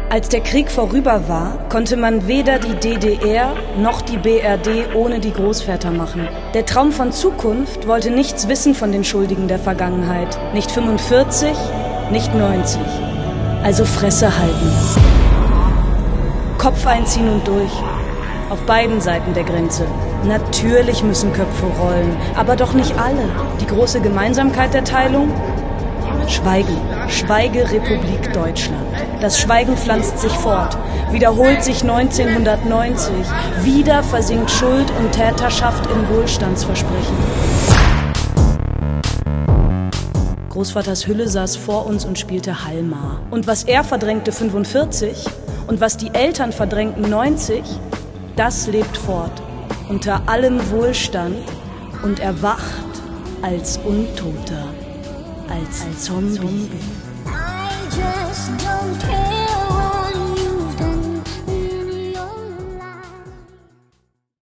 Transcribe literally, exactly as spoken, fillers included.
Als der Krieg vorüber war, konnte man weder die D D R noch die B R D ohne die Großväter machen. Der Traum von Zukunft wollte nichts wissen von den Schuldigen der Vergangenheit. Nicht fünfundvierzig, nicht neunzig. Also Fresse halten. Kopf einziehen und durch. Auf beiden Seiten der Grenze. Natürlich müssen Köpfe rollen, aber doch nicht alle. Die große Gemeinsamkeit der Teilung? Schweigen. Schweigerepublik Deutschland. Das Schweigen pflanzt sich fort, wiederholt sich neunzehnhundertneunzig. Wieder versinkt Schuld und Täterschaft in Wohlstandsversprechen. Großvaters Hülle saß vor uns und spielte Hallmar. Und was er verdrängte fünfundvierzig und was die Eltern verdrängten neunzig, das lebt fort, unter allem Wohlstand und erwacht als Untoter, als, als Zombie. Zombie.